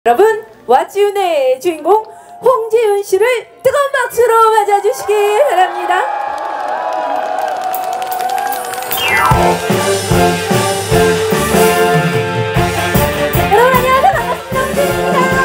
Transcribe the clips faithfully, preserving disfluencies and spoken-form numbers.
여러분, 왓츠윤의 주인공 홍지윤 씨를 뜨거운 박수로 맞아주시기 바랍니다. 여러분 안녕하세요. 반갑습니다. 홍지윤입니다.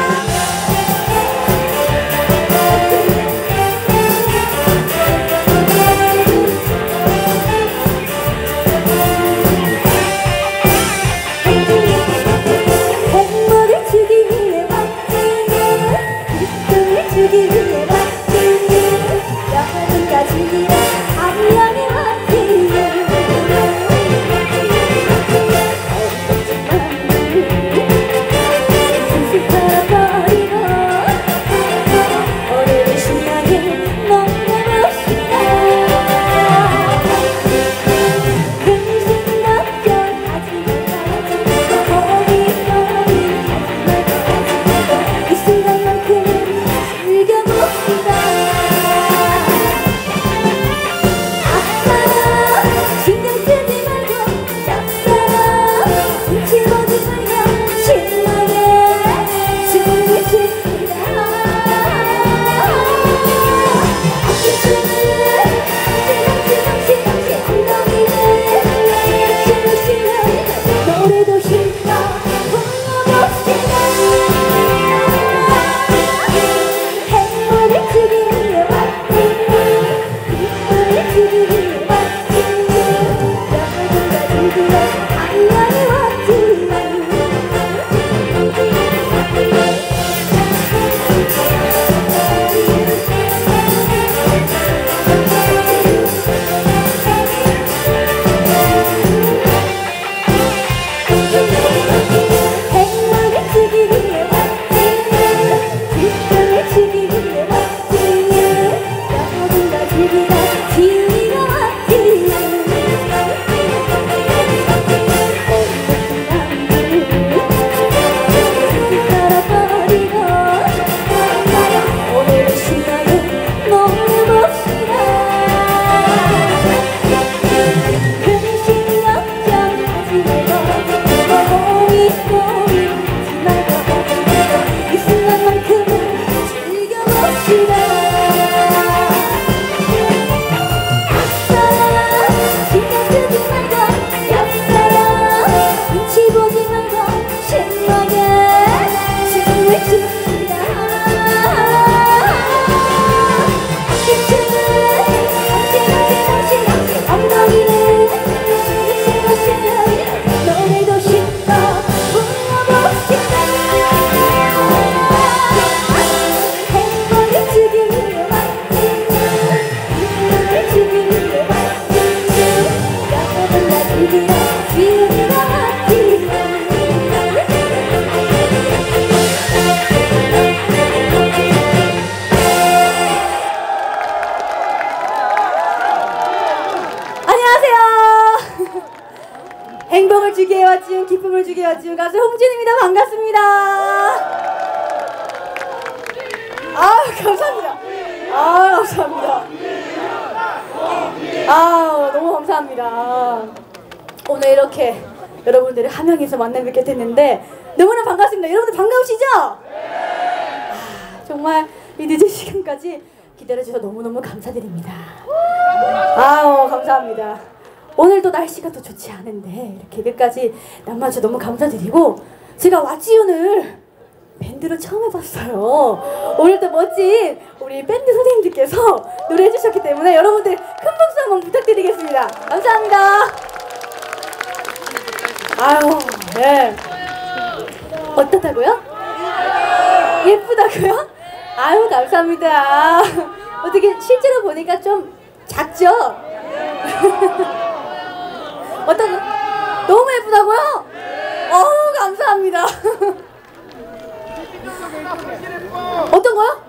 행복을 주기에 왔지요. 기쁨을 주기에 왔지요. 가수 홍진입니다. 반갑습니다. 아 감사합니다. 아 감사합니다. 아 너무 감사합니다. 오늘 이렇게 여러분들을 함양에서 만나 뵙게 됐는데 너무나 반갑습니다. 여러분들 반가우시죠? 아, 정말 이 늦은 시간까지 기다려주셔서 너무너무 감사드립니다. 아우 감사합니다. 오늘도 날씨가 또 좋지 않은데 이렇게 끝까지 남아주셔서 너무 감사드리고, 제가 왓츠윤을 밴드로 처음 해봤어요. 오늘도 멋진 우리 밴드 선생님들께서 노래해 주셨기 때문에 여러분들 큰 박수 한번 부탁드리겠습니다. 감사합니다. 아유, 네. 어떻다고요? 예쁘다고요? 아유, 감사합니다. 어떻게 실제로 보니까 좀 작죠? 어떤 거? 너무 예쁘다고요? 어우 감사합니다. 어떤 거요?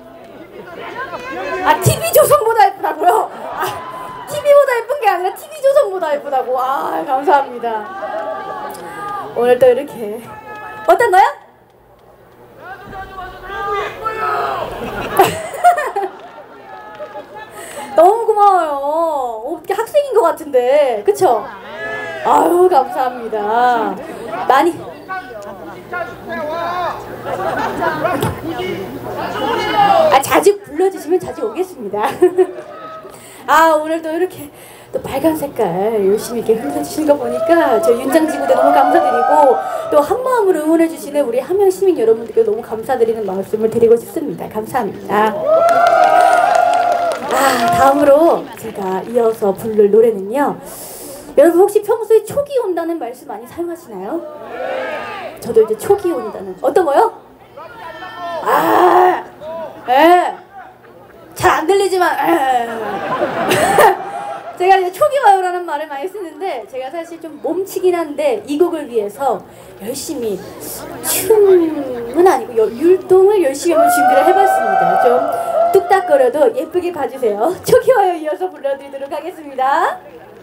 아 티비조선보다 예쁘다고요? 아 티비보다 예쁜 게 아니라 티비조선보다 예쁘다고. 아 감사합니다. 오늘 또 이렇게 어떤 거요? 너무 고마워요. 어떻게 학생인 것 같은데, 그쵸? 아유 감사합니다. 많이 아, 자주 불러주시면 자주 오겠습니다. 아, 오늘도 이렇게 또 빨간 색깔 열심히 이렇게 흘려주시는 거 보니까 저 윤장지구대 너무 감사드리고 또 한마음으로 응원해주시는 우리 함양 시민 여러분들께 너무 감사드리는 말씀을 드리고 싶습니다. 감사합니다. 아, 다음으로 제가 이어서 부를 노래는요, 여러분 혹시 평소에 촉이 온다는 말씀 많이 사용하시나요? 저도 이제 촉이 온다는, 어떤 거요? 아, 예, 잘 안 들리지만 제가 이제 촉이 와요라는 말을 많이 쓰는데, 제가 사실 좀 몸치긴 한데 이 곡을 위해서 열심히 춤은 아니고 율동을 열심히 한번 준비를 해봤습니다. 좀 뚝딱거려도 예쁘게 봐주세요. 촉이 와요 이어서 불러드리도록 하겠습니다.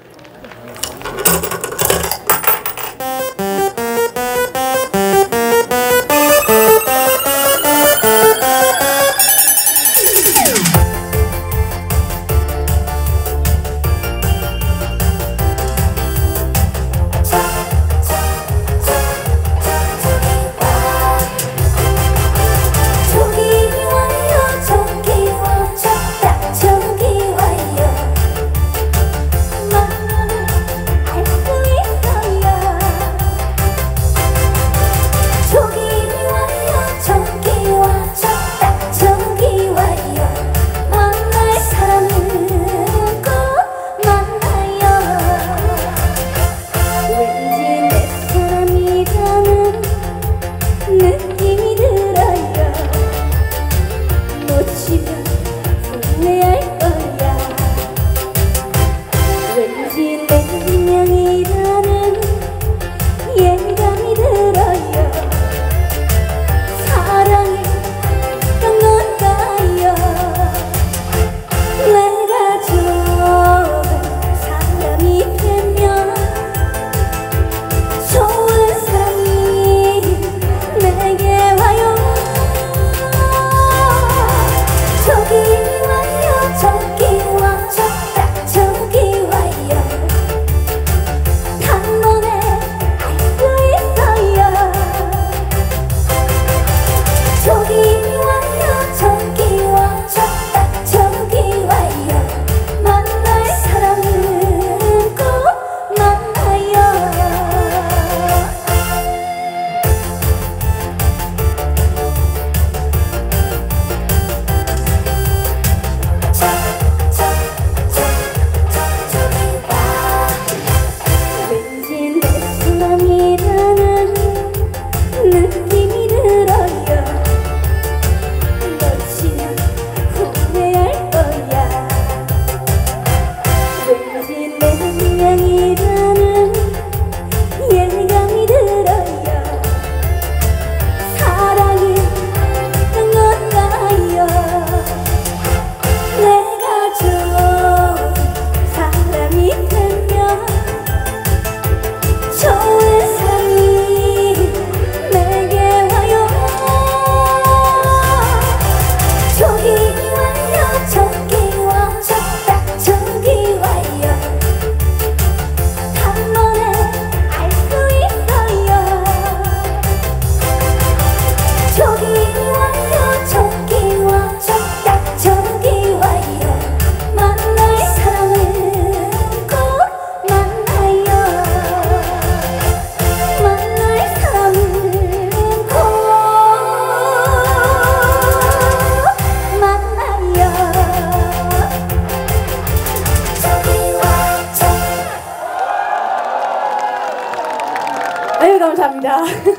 아유, 감사합니다.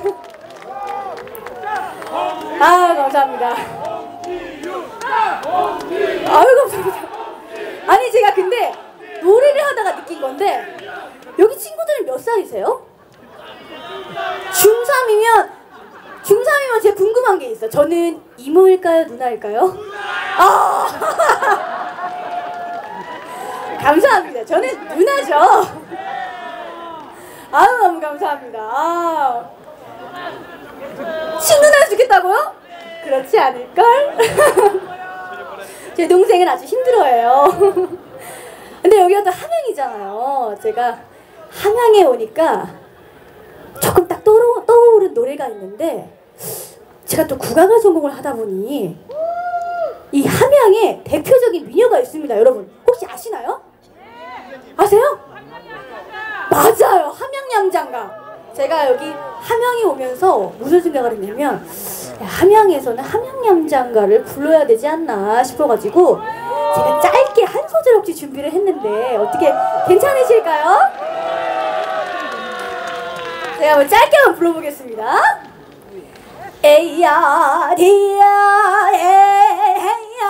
아, 감사합니다. 아유, 감사합니다. 아니, 제가 근데 노래를 하다가 느낀 건데, 여기 친구들은 몇 살이세요? 중삼이면 중삼이면 제가 궁금한 게 있어. 저는 이모일까요, 누나일까요? 아, 감사합니다. 저는 누나죠. 아유, 너무 감사합니다. 아, 친누나를 죽겠다고요? 그렇지 않을걸? 제 동생은 아주 힘들어해요. 근데 여기가 또 함양이잖아요. 제가 함양에 오니까 조금 딱 떠오르, 떠오른 노래가 있는데, 제가 또 국악을 전공을 하다 보니 이 함양에 대표적인 미녀가 있습니다. 여러분 혹시 아시나요? 아세요? 맞아요. 함양양장가. 제가 여기 함양에 오면서 무슨 생각을 했냐면 함양에서는 함양양장가를 불러야 되지 않나 싶어가지고 제가 짧게 한 소절 혹시 준비를 했는데 어떻게 괜찮으실까요? 제가 한번 짧게 한번 불러보겠습니다. 에이야 디야 에이야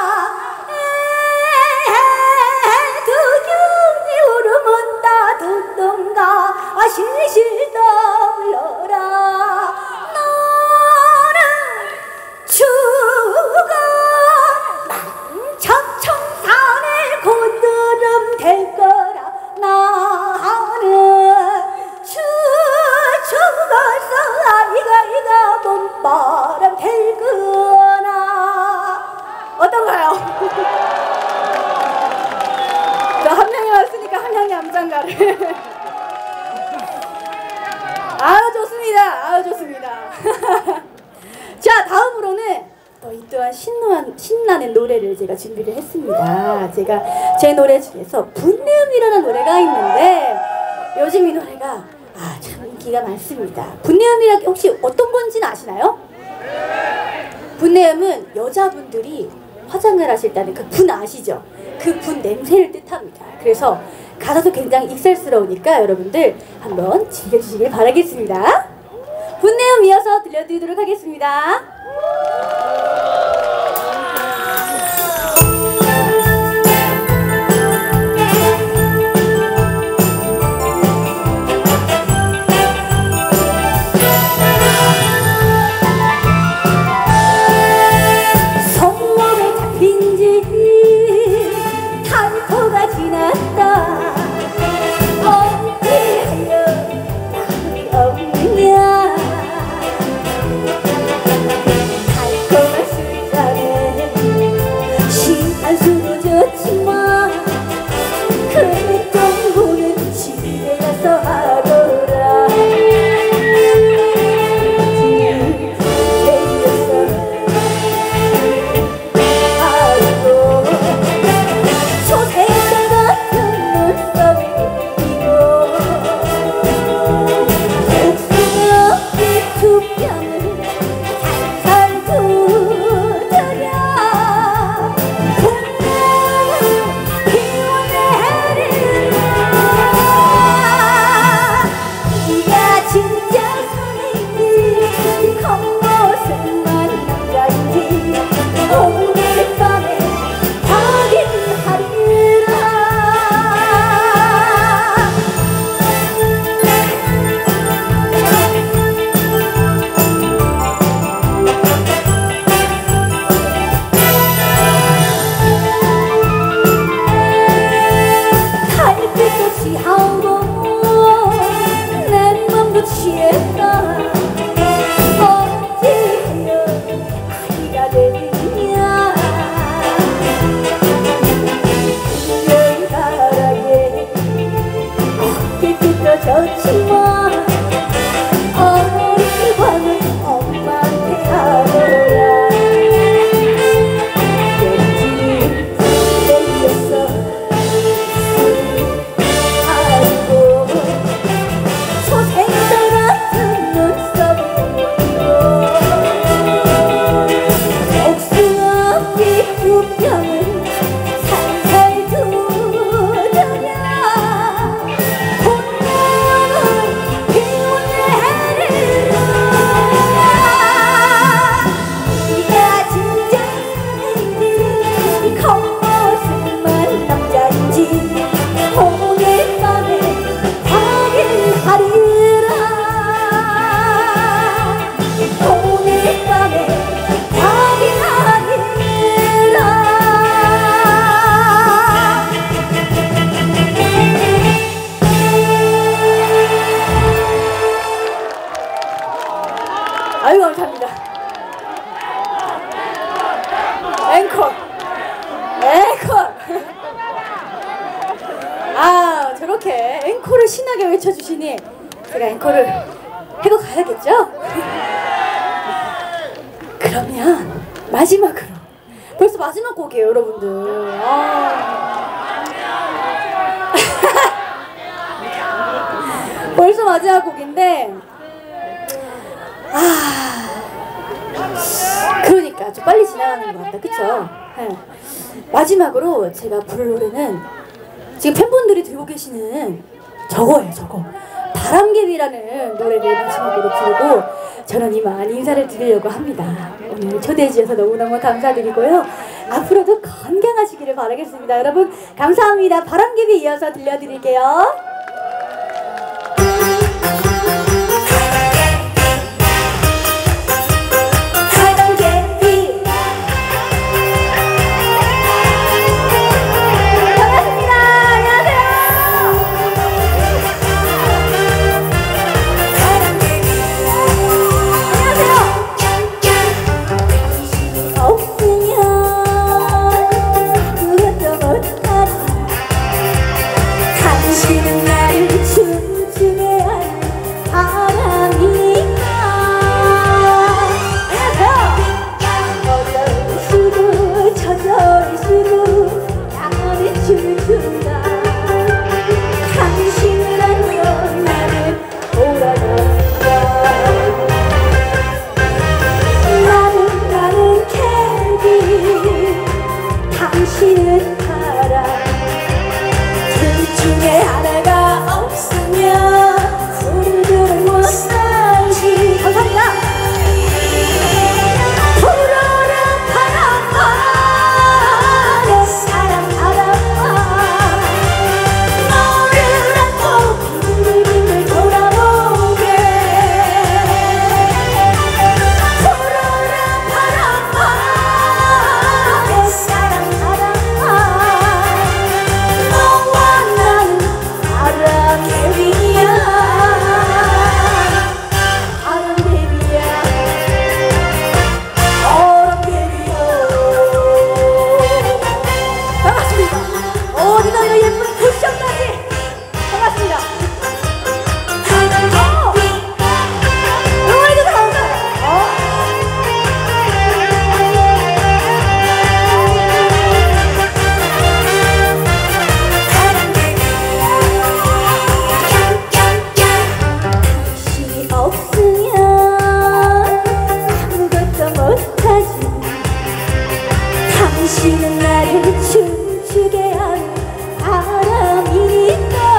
두경이 울으면 따뜻던가 실실 떨러라 너는 죽어 망청청산에 고드름 될 거라 나는 죽 죽어서 아이가 이가 몸바람 될거나 어떤가요? 저 함양에 왔으니까 함양의 암장가를 아유 좋습니다. 아유 좋습니다. 자 다음으로는 또 이 또한 신나는, 신나는 노래를 제가 준비를 했습니다. 제가 제 노래 중에서 분내음이라는 노래가 있는데 요즘 이 노래가 아, 참 인기가 많습니다. 분내음이라 혹시 어떤 건지는 아시나요? 분내음은 여자분들이 화장을 하실 때는 그 분 아시죠? 그 분 냄새를 뜻합니다. 그래서 가사도 굉장히 익살스러우니까 여러분들 한번 즐겨주시길 바라겠습니다. 분내음 이어서 들려드리도록 하겠습니다. 아유 감사합니다. 앵콜 앵콜 아 저렇게 앵콜을 신나게 외쳐주시니 제가 앵콜을 해고 가야겠죠? 그러면 마지막으로 벌써 마지막 곡이에요, 여러분들. 아. 벌써 마지막 곡인데 아 그러니까 좀 빨리 지나가는 것 같다, 그쵸? 네. 마지막으로 제가 부를 노래는 지금 팬분들이 들고 계시는 저거예요, 저거. 바람개비라는 노래를 마지막으로 부르고 저는 이만 인사를 드리려고 합니다. 오늘 초대해 주셔서 너무너무 감사드리고요. 앞으로도 건강하시기를 바라겠습니다. 여러분 감사합니다. 바람개비 이어서 들려드릴게요. 당신은 나를 춤추게 하는 바람이니까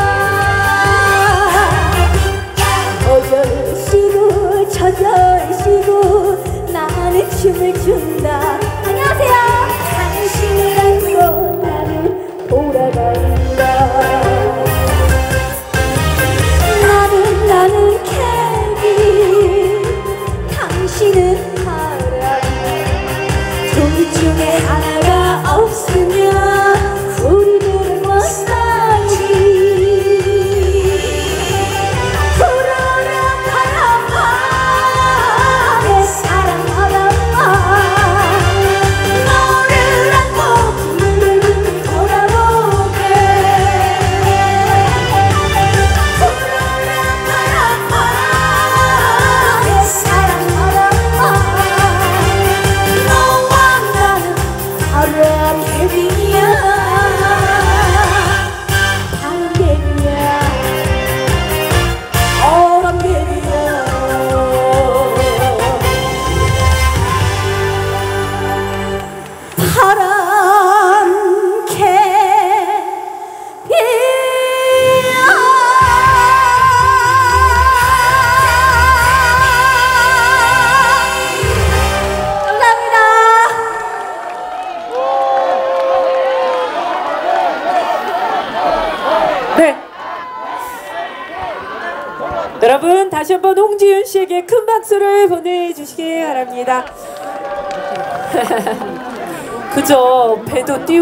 어절시고 저절시고 나는 춤을 춘다. 안녕하세요. 당신을 안고 나를 돌아간다. 나는 나는 캐비 당신은 둘 중에 하나가 없으면 우리들은 못 살지. 푸르른 바람아 내 사랑 바람아 너를 안고 눈을 돌아보게. 푸르른 바람아 내 사랑 바람아 바람개비야 바람개비야 바람개비야 여러분 다시 한번 홍지윤 씨에게 큰 박수를 보내주시기 바랍니다. 그죠? 배도 띄우